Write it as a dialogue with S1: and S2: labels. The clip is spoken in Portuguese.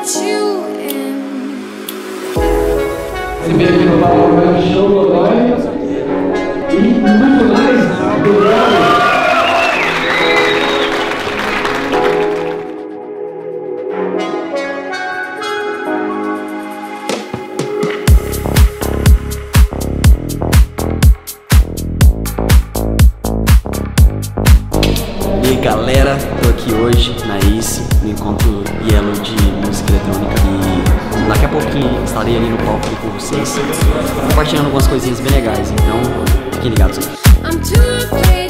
S1: Você veio aqui no palco para o show Godoy e muito mais do Godoy.
S2: E aí galera, tô aqui hoje na Ace, no encontro Yellow de música eletrônica e daqui a pouquinho estarei ali no palco com vocês, compartilhando algumas coisinhas bem legais, então fiquem ligados aí.